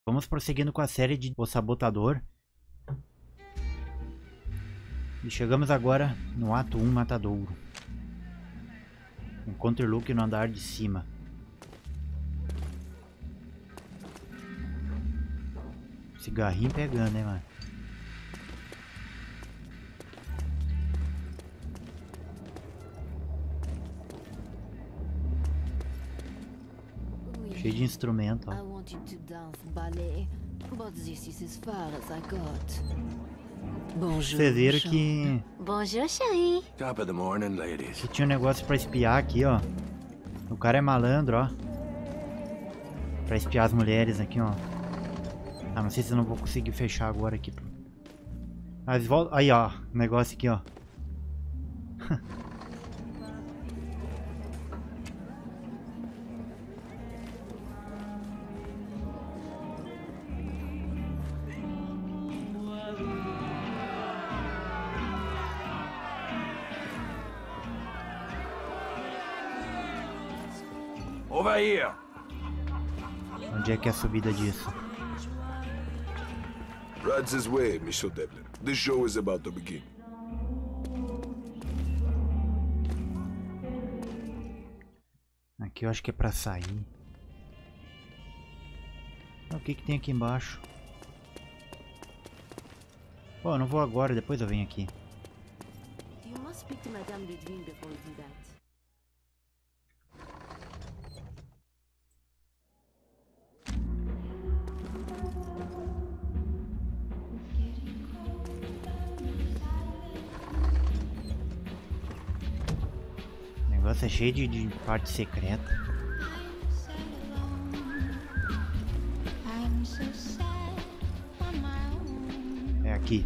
Vamos prosseguindo com a série de O Sabotador. E chegamos agora no ato 1, Matadouro. Encontre Luke no andar de cima. Cigarrinho pegando, hein, mano. Cheio de instrumento, ó. I wanted to dance ballet, but this is as far as I got. Bonjour. Vocês viram que Bonjour, chérie. Top of the morning, ladies. tinha um negócio pra espiar aqui, ó. O cara é malandro, ó. Pra espiar as mulheres aqui, ó. Ah, não sei se eu não vou conseguir fechar agora aqui. Mas volta... Aí, ó. O negócio aqui, ó. Over here. Onde é que é a subida disso? Right this way, Mr. Devlin. The show is about to begin. Aqui eu acho que é pra sair. O que que tem aqui embaixo? Pô, eu não vou agora, depois eu venho aqui. You must speak to Madame Ludwig before you do that. O negócio é cheio de parte secreta. É aqui.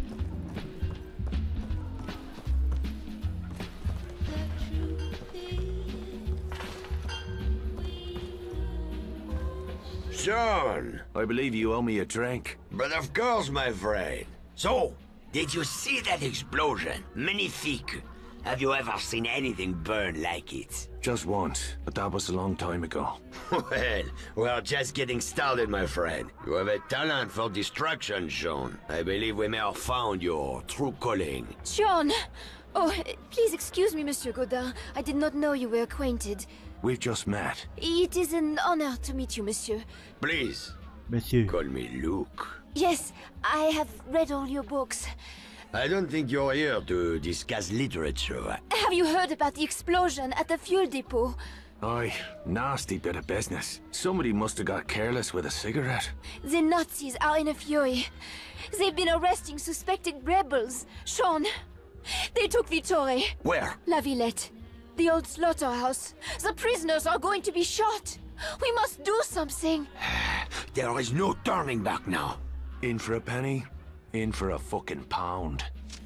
Sean, I believe you owe me a drink. but of course, my friend. So, did you see that explosion? Magnifique. Have you ever seen anything burn like it? Just once, but that was a long time ago. Well, we're just getting started, my friend. You have a talent for destruction, Sean. I believe we may have found your true calling. Sean! Oh, please excuse me, Monsieur Godin. I did not know you were acquainted. We've just met. It is an honor to meet you, Monsieur. Please, Monsieur. call me Luke. Yes, I have read all your books. I don't think you're here to discuss literature. Have you heard about the explosion at the fuel depot? Aye, nasty bit of business. Somebody must have got careless with a cigarette. The Nazis are in a fury. They've been arresting suspected rebels. Sean, they took Vittore, Where? La Villette, the old slaughterhouse. The prisoners are going to be shot. We must do something. There is no turning back now. In for a penny, in for a fucking pound.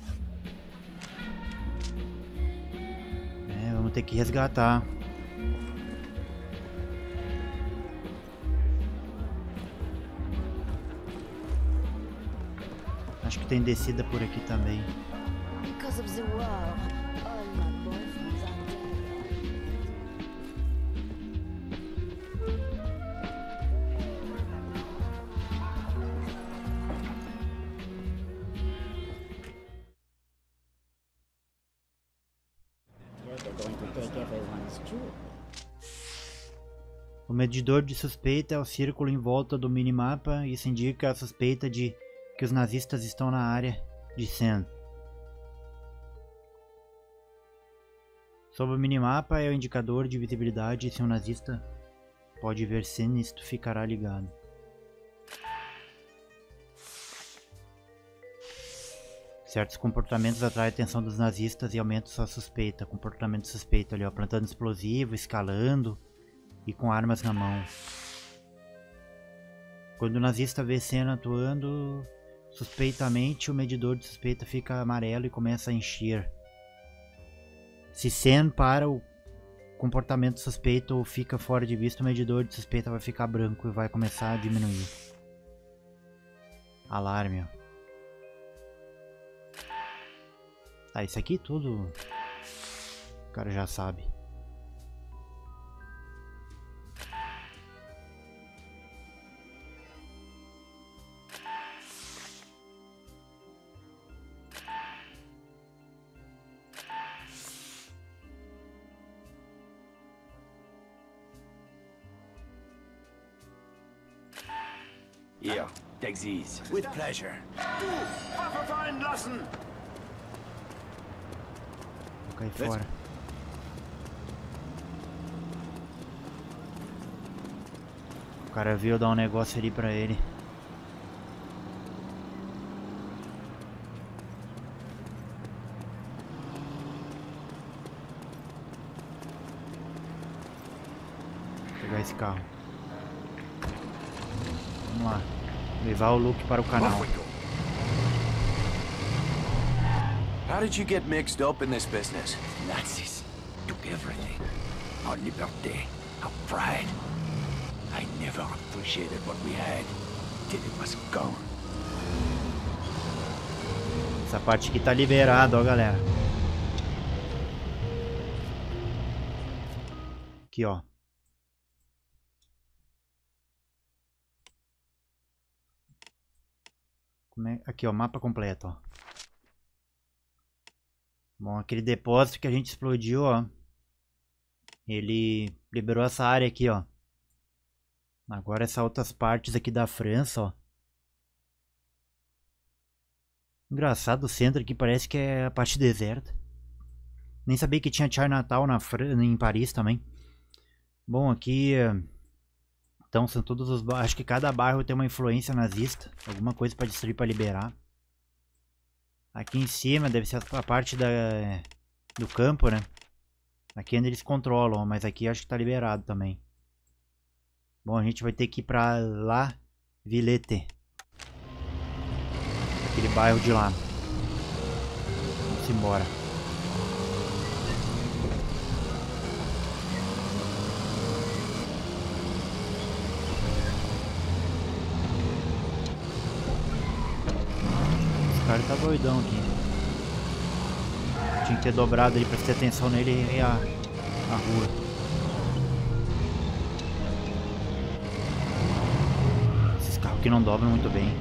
É, vamos ter que resgatar. Acho que tem descida por aqui também. Because of the war, all my boyfriends are dead. They're going to take everyone's jewelry. O medidor de suspeita é o círculo em volta do minimapa. Isso indica a suspeita de que os nazistas estão na área de Sen. Sob o minimapa é o indicador de visibilidade. Se um nazista pode ver Sen, isto ficará ligado. Certos comportamentos atraem a atenção dos nazistas e aumentam sua suspeita. Comportamento suspeito ali, ó, plantando explosivo, escalando e com armas na mão. Quando o nazista vê Sen atuando suspeitamente, o medidor de suspeita fica amarelo e começa a encher. Se Sen para o comportamento suspeito ou fica fora de vista, o medidor de suspeita vai ficar branco e vai começar a diminuir. Alarme, ó. Tá, isso aqui tudo o cara já sabe. Here, take these. With pleasure. Du, Waffenfeind lassen! Vou cair fora. O cara viu dar um negócio ali pra ele. Vou pegar esse carro. Vamos lá. Levar o Luke para o canal. How did you get mixed up in this business? Nazis took everything. Our liberty, our pride. I never appreciated what we had till it was gone. Essa parte aqui tá liberada, ó, galera. Aqui, ó. Aqui, ó, mapa completo, ó. Bom, aquele depósito que a gente explodiu, ó. Ele liberou essa área aqui, ó. Agora essas outras partes aqui da França, ó. Engraçado, o centro aqui parece que é a parte deserta. Nem sabia que tinha Chinatown em Paris também. Bom, aqui... Então são todos os bairros. Acho que cada bairro tem uma influência nazista. Alguma coisa para destruir, para liberar. Aqui em cima deve ser a parte do campo, né? Aqui é onde eles controlam, mas aqui acho que tá liberado também. Bom, a gente vai ter que ir pra La Villette. Aquele bairro de lá. Vamos embora. Esse cara tá doidão aqui. Tinha que ter dobrado ali pra ter atenção nele e a rua. Que não dobram muito bem.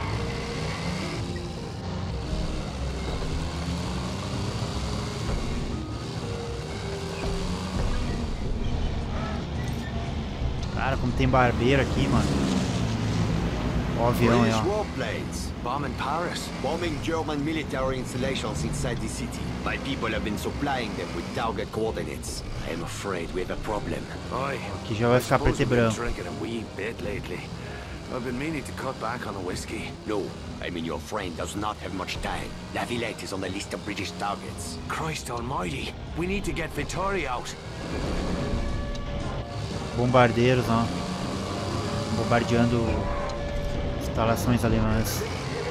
Cara, como tem barbeiro aqui, mano. Ó o avião aí, ó. Warplanes, bombing Paris, bombing German military installations inside the city. My people have been supplying them with target coordinates. I am afraid we have a problem. Aqui já vai ficar preto e branco. I've been meaning to cut back on the whiskey. No, I mean your friend does not have much time. La Villette is on the list of British targets. Christ almighty, we need to get Vittori out. Bombardeiros, ó. Bombardeando instalações alemãs.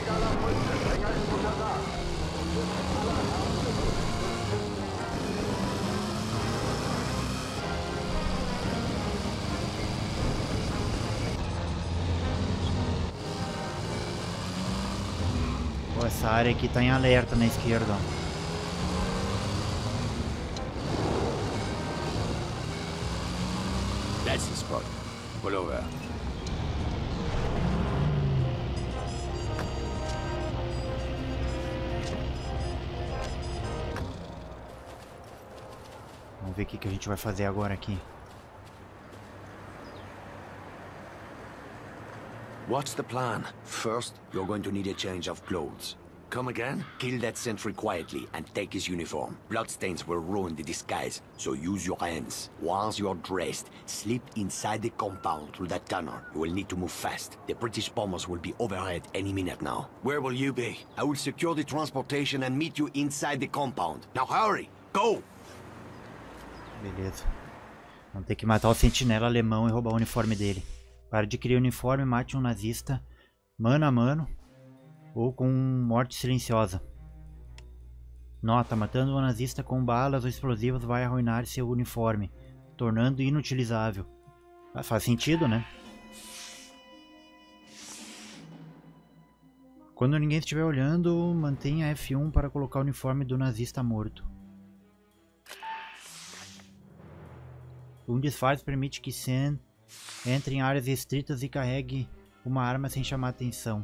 Essa área aqui tá em alerta na esquerda, ó. That's the spot. Pull over. Vamos ver o que a gente vai fazer agora aqui. What's the plan? First, you're going to need a change of clothes. Come again? Kill that sentry quietly and take his uniform. Bloodstains will ruin the disguise, so use your hands. Once you're dressed, slip inside the compound through that tunnel. You will need to move fast. The British bombers will be overhead any minute now. Where will you be? I will secure the transportation and meet you inside the compound. Now hurry! Go! Beleza. Vamos ter que matar o sentinela alemão e roubar o uniforme dele. Para adquirir o uniforme, mate um nazista mano a mano ou com morte silenciosa. Nota: matando um nazista com balas ou explosivos vai arruinar seu uniforme, tornando inutilizável. Faz sentido, né? Quando ninguém estiver olhando, mantenha F1 para colocar o uniforme do nazista morto. Um disfarce permite que Sen entre em áreas restritas e carregue uma arma sem chamar atenção.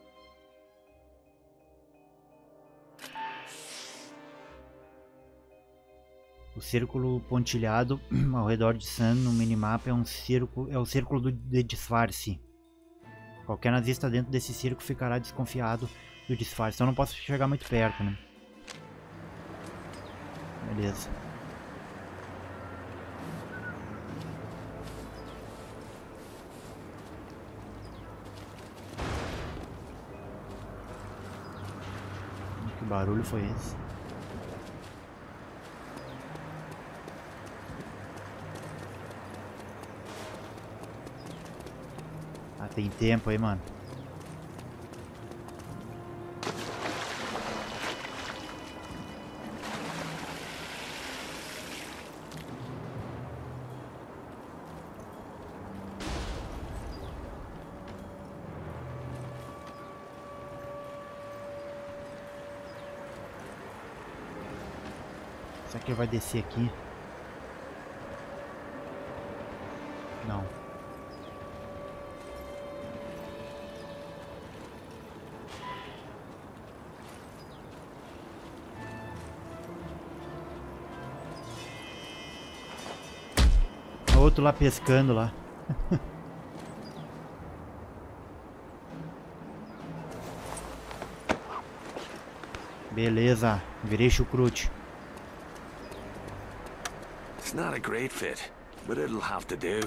O círculo pontilhado ao redor de Sen no minimapa é o círculo de disfarce. Qualquer nazista dentro desse circo ficará desconfiado do disfarce. Então eu não posso chegar muito perto, né? Beleza. Que barulho foi esse? Ah, tem tempo aí, mano. Será que ele vai descer aqui? Não. Outro lá pescando lá. Beleza, virei chucrute. It's not a great fit, but it'll have to do.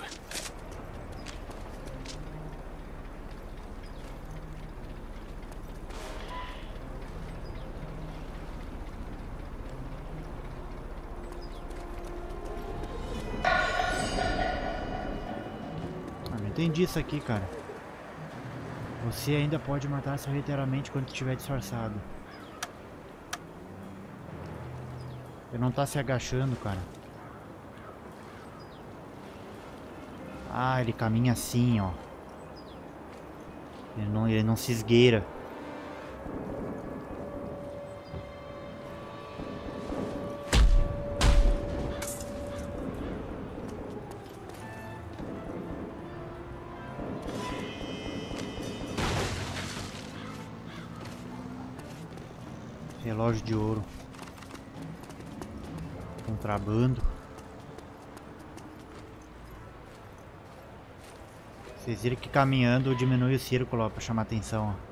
Não entendi isso aqui, cara. Você ainda pode matar sorrateiramente quando estiver disfarçado. Ele não tá se agachando, cara. Ah, ele caminha assim, ó. Ele não se esgueira. Relógio de ouro. Contrabando. Vocês viram que caminhando diminui o círculo, ó, pra chamar atenção, ó.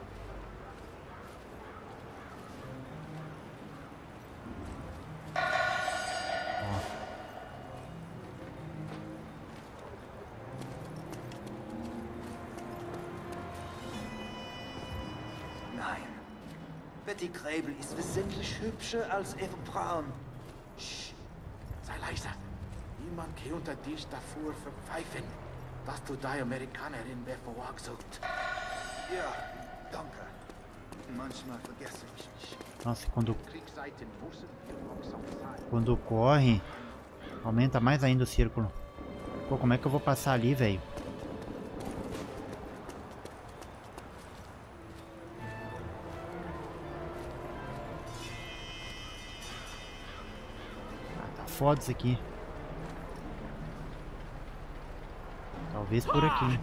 Nein. Betty Grable ist wesentlich hübscher als Eva Braun. Shh. Sei leiser. Niemand kann unter dich davor verpfeifen, dass du die Amerikanerin bevorzugt. Ja, danke. Manchmal vergesse ich mich. Nossa, Kriegsseiten müssen wirksam sein. quando corre, aumenta mais ainda o círculo. Pô, como é que eu vou passar ali, velho? Ah, tá foda isso aqui. Talvez por aqui.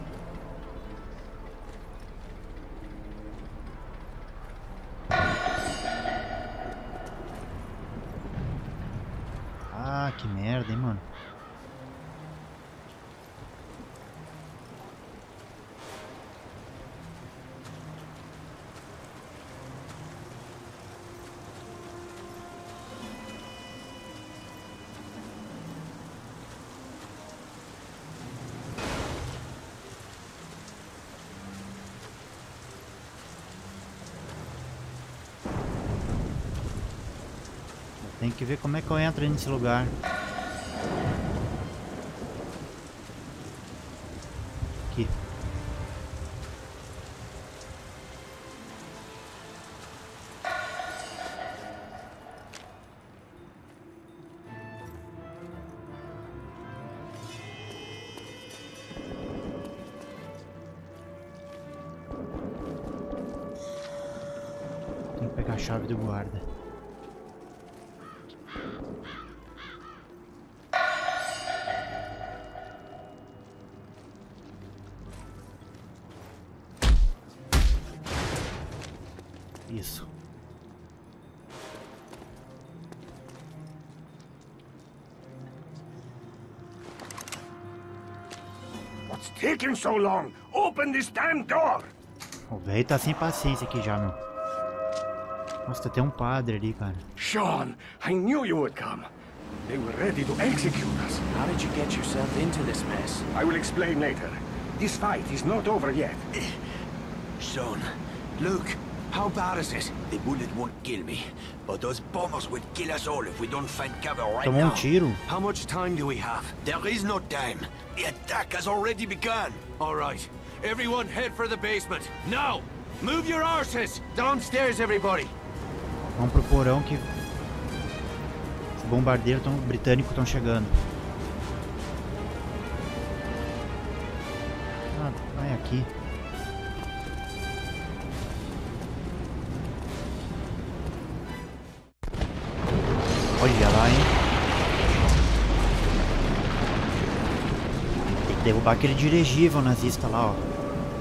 Ah, que merda, hein, mano. Tem que ver como é que eu entro nesse lugar. Aqui. Tem que pegar a chave do guarda. Isso. What's taking so long? Open this damn door! O velho tá sem paciência aqui já, meu. Nossa, tem um padre ali, cara. Sean, I knew you would come. They were ready to execute us. How did you get yourself into this mess? I will explain later. This fight is not over yet. Son, Luke, how bad is it? The bullet won't kill me, but those bombers would kill us all if we don't find cover right Tomou now. tiro. How much time do we have? There is no time. The attack has already begun. All right. Everyone head for the basement. Now! Move your arses! Downstairs, everybody! Vamos pro porão que os bombardeiros britânicos estão chegando. Ah, vai aqui. Olha lá, hein? Tem que derrubar aquele dirigível nazista lá, ó.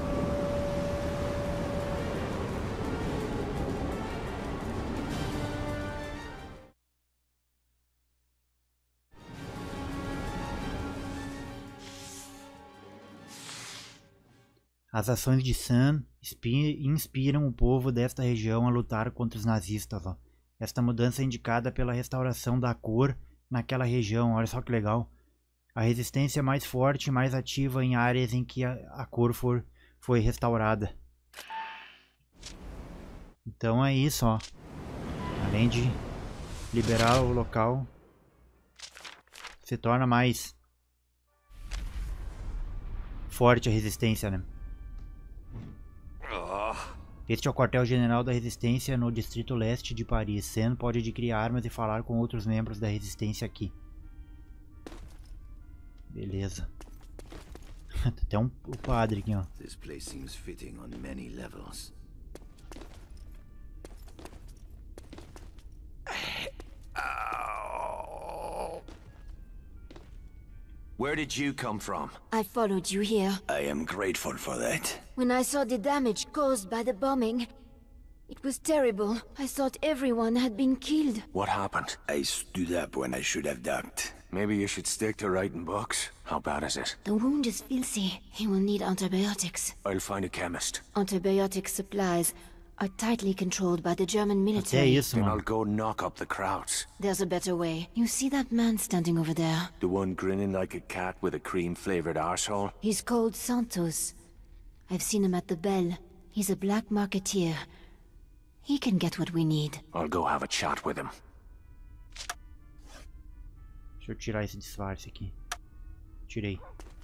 As ações de Sam inspiram o povo desta região a lutar contra os nazistas. Ó. Esta mudança é indicada pela restauração da cor naquela região. Olha só que legal. A resistência é mais forte e mais ativa em áreas em que a cor foi restaurada. Então é isso, ó. Além de liberar o local, se torna mais forte a resistência, né? Este é o quartel-general da Resistência no Distrito Leste de Paris. Sam pode adquirir armas e falar com outros membros da Resistência aqui. Beleza. Tem até o padre aqui, ó. This place seems fitting on many levels. Where did you come from? I followed you here. I am grateful for that. When I saw the damage caused by the bombing, it was terrible. I thought everyone had been killed. What happened? I stood up when I should have ducked. Maybe you should stick to writing books. How bad is it? The wound is filthy. He will need antibiotics. I'll find a chemist. Antibiotic supplies are tightly controlled by the German Até military. isso, Then I'll mano. go knock up the crowds. There's a better way. You see that man standing over there? The one grinning like a cat with a cream-flavored arsehole? He's called Santos. I've seen him at the Bell. He's a black marketeer. He can get what we need. I'll go have a chat with him. Deixa eu tirar esse disfarce aqui. Tirei.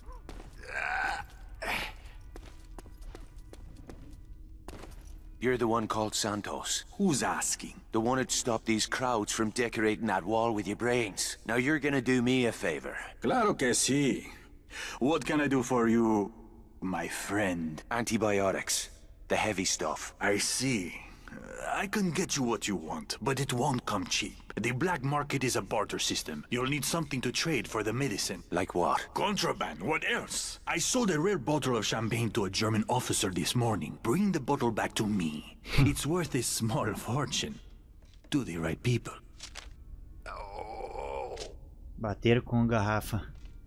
You're the one called Santos. Who's asking? The one that stopped these crowds from decorating that wall with your brains. Now you're gonna do me a favor. Claro que sí. What can I do for you, my friend? Antibiotics. The heavy stuff. I see. I can get you what you want, but it won't come cheap. The black market is a barter system. You'll need something to trade for the medicine. Like what? Contraband, what else? I sold a rare bottle of champagne to a German officer this morning. Bring the bottle back to me. It's worth a small fortune. To the right people. Bater com garrafa.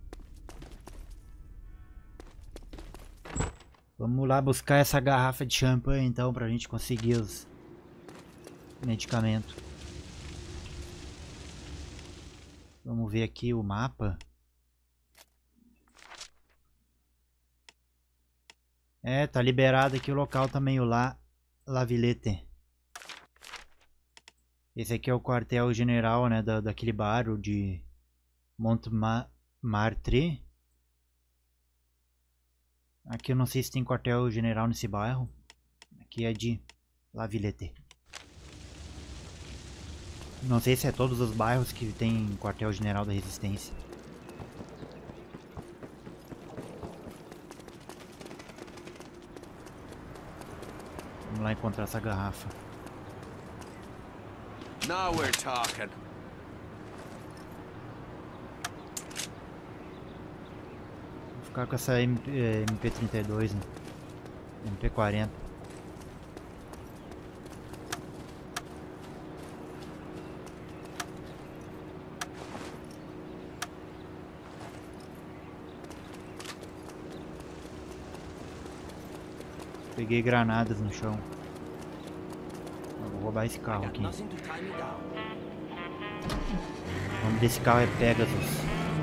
Vamos lá buscar essa garrafa de champanhe então pra gente conseguir os medicamentos. Vamos ver aqui o mapa. É, tá liberado aqui o local também, o La Villette. Esse aqui é o quartel-general, né, daquele bairro de Montmartre. Aqui eu não sei se tem quartel-general nesse bairro. Aqui é de La Villette. Não sei se é todos os bairros que tem quartel-general da Resistência. Vamos lá encontrar essa garrafa. Now we're talking. Vou ficar com essa MP32, né? MP40. Peguei granadas no chão. Eu vou roubar esse carro aqui. O nome desse carro é Pegasus.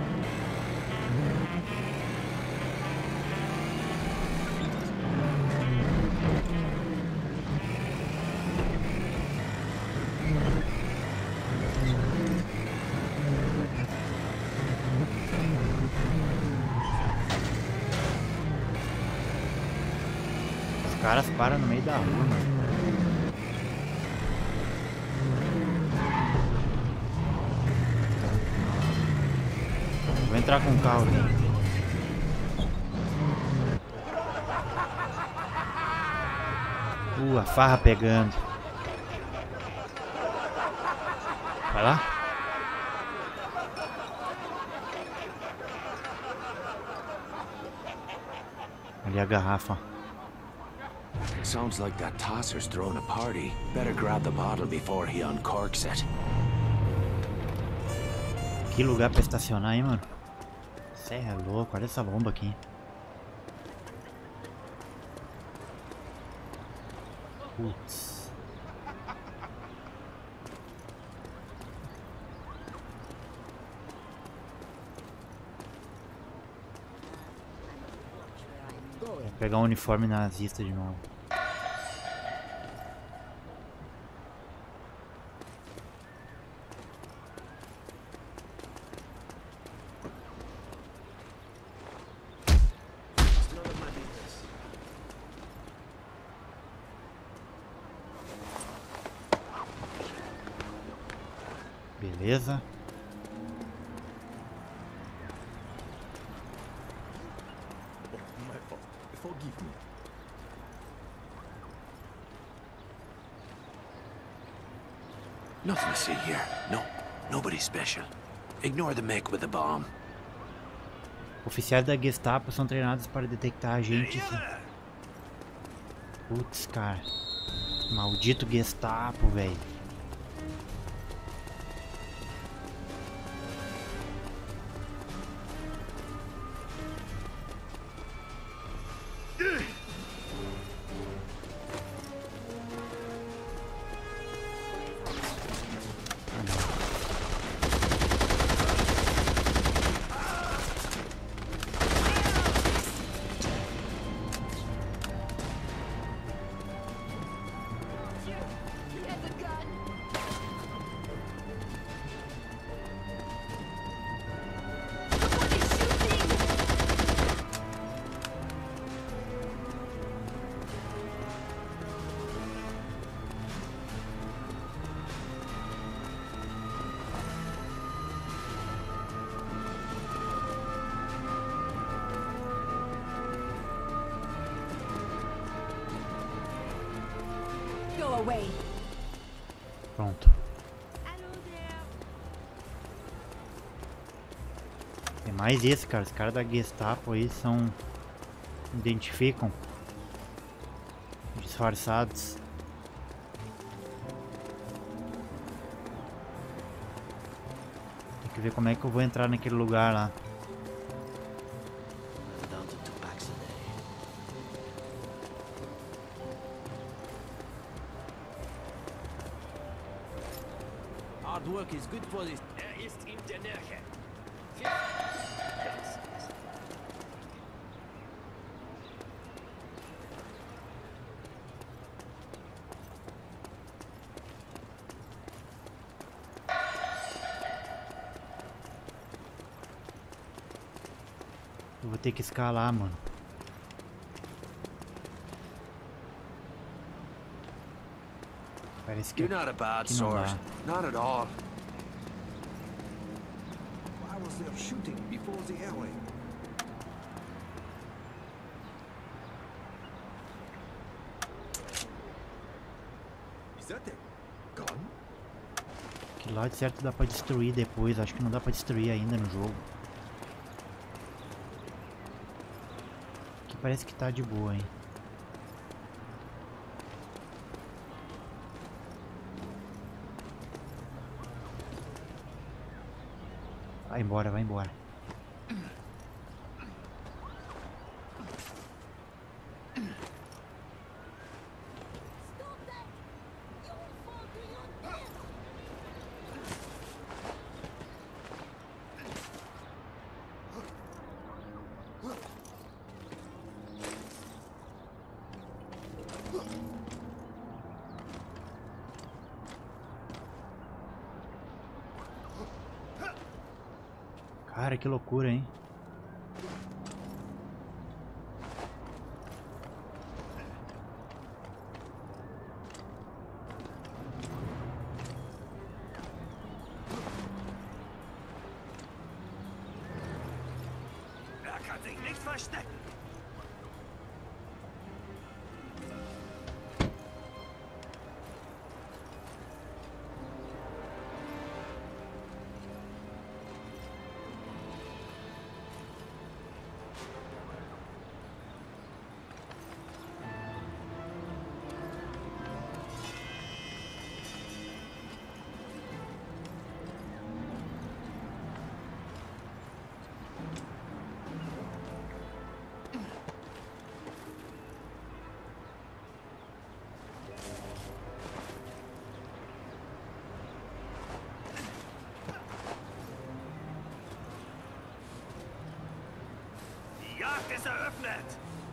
Os caras param no meio da rua, mano. Vou entrar com o carro aqui. A farra pegando. Vai lá. Ali a garrafa. Sounds like that tosser's throwing a party. Better grab the bottle before he uncorks it. Que lugar pra estacionar, hein, mano? Cê é louco, olha essa bomba aqui. Putz. Vou pegar um uniforme nazista de novo. Beleza. Nothing to see here. No, nobody special. Ignore the mech with the bomb. Oficiais da Gestapo são treinados para detectar agentes. Putz, cara. Maldito Gestapo, velho. Pronto. Tem mais esse, cara. Os caras da Gestapo aí são... identificam. Disfarçados. Tem que ver como é que eu vou entrar naquele lugar lá. Work is good for this. Ist in der Nähe. Eu vou ter que escalar, mano. Parece que You're not a bad não sort. dá. Not at all. Why was there shooting before the airway? Is that a gun? Que lá de certo dá pra destruir depois. Acho que não dá pra destruir ainda no jogo. Aqui parece que tá de boa, hein. Vai embora, vai embora. Cara, que loucura, hein? Er kann sich nicht verstecken. Die Jagd ist eröffnet!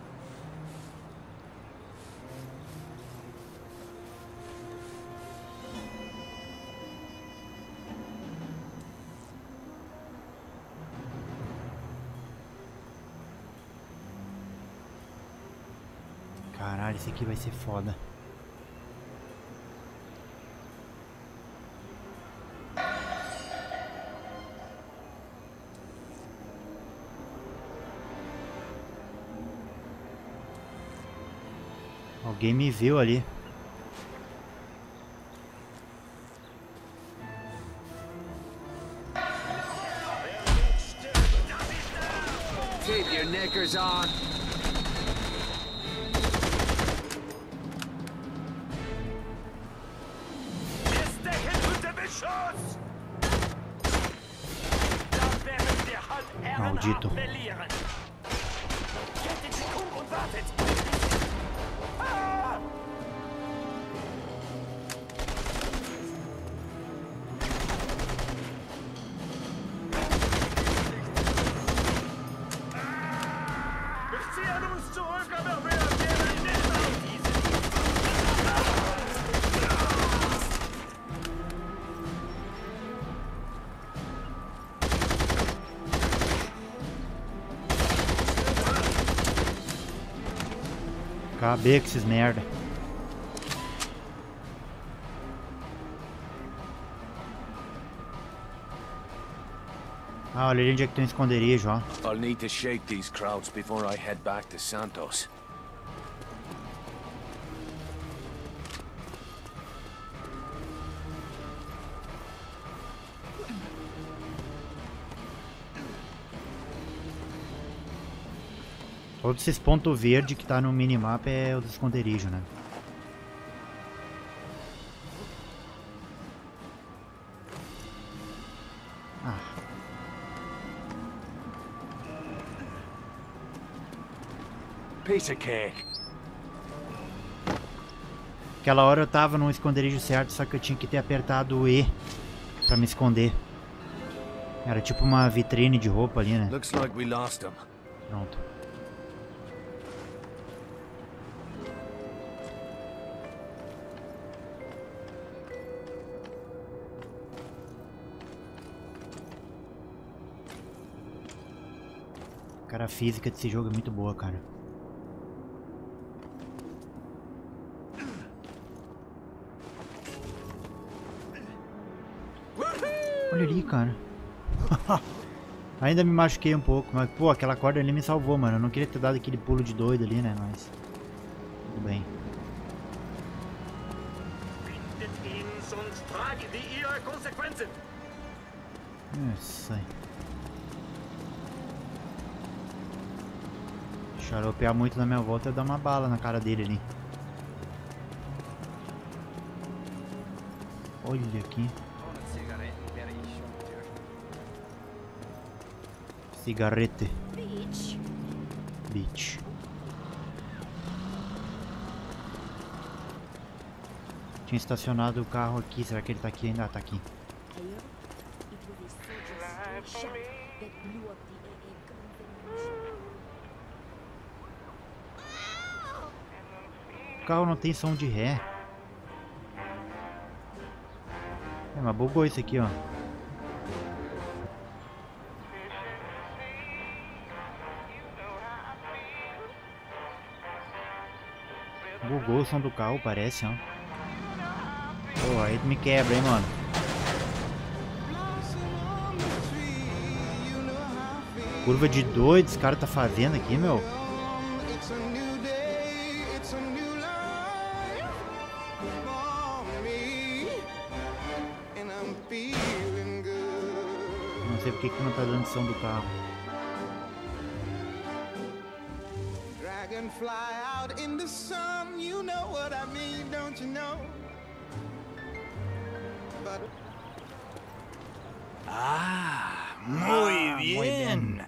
Caralho, esse aqui vai ser foda. Alguém me viu ali. Keep your knickers on. Ist der Hit unter Beschuss? Dann werden wir halt Maldito. ehrenhaft verlieren. Geht in die Kuh und wartet. Ah! Wir ziehen uns zurück, aber wir gehen nicht auf diese. Acabei com esses merda. Ah, olha ali onde é que tem um esconderijo, ó. I'll need to shake these crowds before I head back to Santos. Todos esses pontos verdes que tá no minimapa é o do esconderijo, né? Ah. Piece of cake. Aquela hora eu tava no esconderijo certo, só que eu tinha que ter apertado o E pra me esconder. Era tipo uma vitrine de roupa ali, né? Looks like we lost them. Pronto. Cara, a física desse jogo é muito boa, cara. Olha ali, cara. Ainda me machuquei um pouco, mas pô, aquela corda ali me salvou, mano. Eu não queria ter dado aquele pulo de doido ali, né? Mas tudo bem. Isso aí. Xaropear muito na minha volta e dar uma bala na cara dele ali. Olha aqui. Cigarrete. Beach. Beach. Tinha estacionado o carro aqui. Será que ele tá aqui ainda? Ah, tá aqui. o carro não tem som de ré? É, mas bugou isso aqui, ó. Bugou o som do carro, parece, ó. Pô, aí me quebra, hein, mano. Curva de doido, esse cara tá fazendo aqui, meu. Não sei porque que não tá dando som do carro. Ah, muy bien.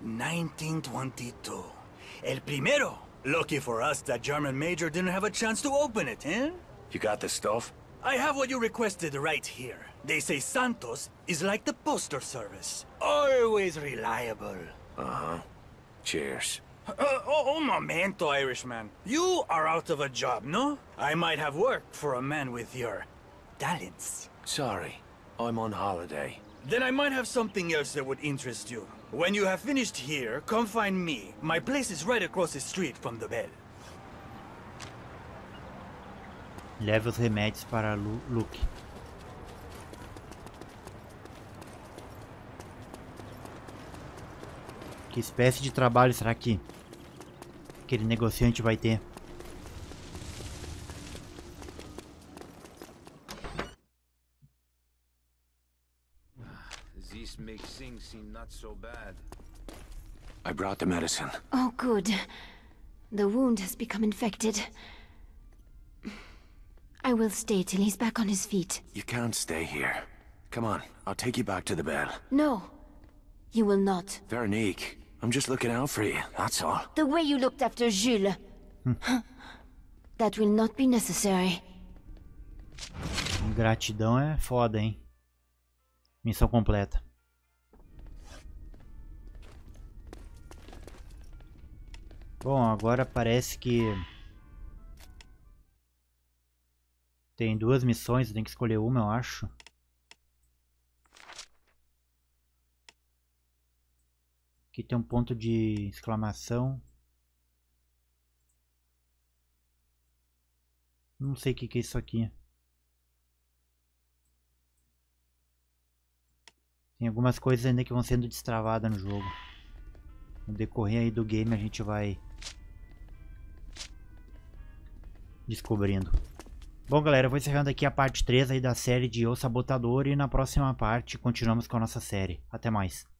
1922. El primero. Lucky for us that German major didn't have a chance to open it, eh? You got the stuff? I have what you requested right here. They say Santos is like the postal service. Always reliable. Uh-huh. Cheers. Un momento, Irishman. You are out of a job, no? I might have work for a man with your talents. Sorry, I'm on holiday. Then I might have something else that would interest you. When you have finished here, come find me. My place is right across the street from the bell. Leve os remédios para Luke. Que espécie de trabalho será que aquele negociante vai ter? This makes things seem not so bad. I brought the medicine. Oh, good. The wound has become infected. I will stay till he's back on his feet. You can't stay here. Come on, I'll take you back to the bell. No, you will not. Veronique, I'm just looking out for you, that's all. The way you looked after Jules. That will not be necessary. Gratidão é foda, hein? Missão completa. Bom, agora parece que tem duas missões, tem que escolher uma, eu acho. Aqui tem um ponto de exclamação. Não sei o que é isso aqui. Tem algumas coisas ainda que vão sendo destravadas no jogo. No decorrer aí do game a gente vai descobrindo. Bom, galera, eu vou encerrando aqui a parte 3 aí da série de O Sabotador e na próxima parte continuamos com a nossa série. Até mais.